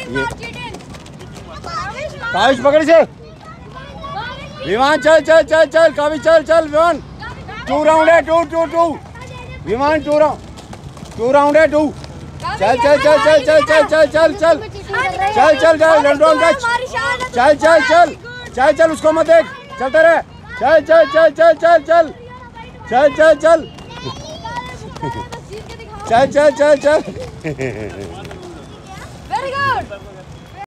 काविश पकड़ से विमान चल चल चल चल काविश चल चल विमान 2 राउंड है 2 विमान 2 राउंड है 2 चल चल चल चल चल चल चल चल चल चल चल चल रन टच चल चल चल चल चल उसको मत देख चलते रहे चल चल चल चल चल चल चल चल चल चल चल चल चल वेरी गुड